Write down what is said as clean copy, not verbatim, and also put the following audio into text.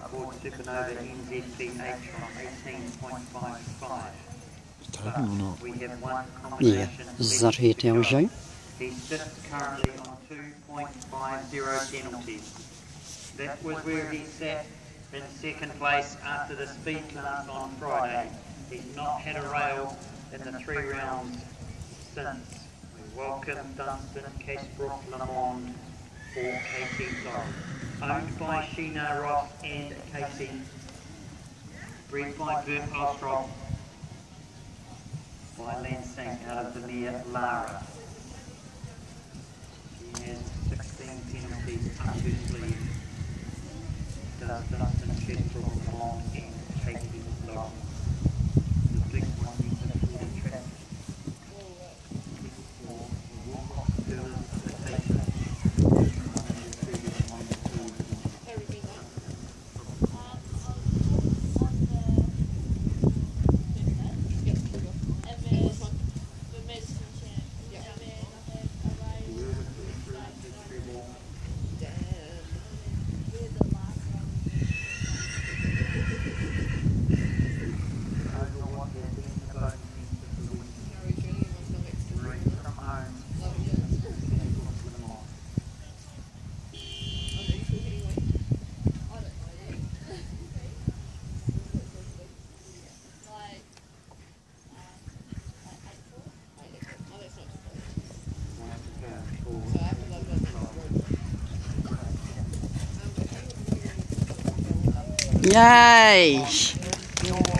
Ford Supernova NZPH on 18.55. Taken or not? We have one Yeah, combination. that here tells you. He sits currently on 2.50 penalties. That was where he sat in second place after the speed class on Friday. He's not had a rail in the 3 rounds since. We welcome Dunstan Casbrook Lamond for KT Sorrel. Owned by Sheena Ross and Casey. Bred by Bert Ostrov. By Lansing out of the mare Lara. She has 16 penalties up her sleeve. Does Dunstan Casbrook Lamond and Casey Sorrel. The big one needs a full track. Yay!